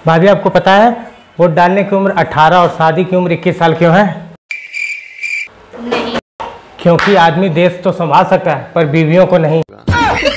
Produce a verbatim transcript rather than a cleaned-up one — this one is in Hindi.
भाभी आपको पता है वोट डालने की उम्र अठारह और शादी की उम्र इक्कीस साल क्यों है? नहीं। क्योंकि आदमी देश तो संभाल सकता है पर बीवियों को नहीं।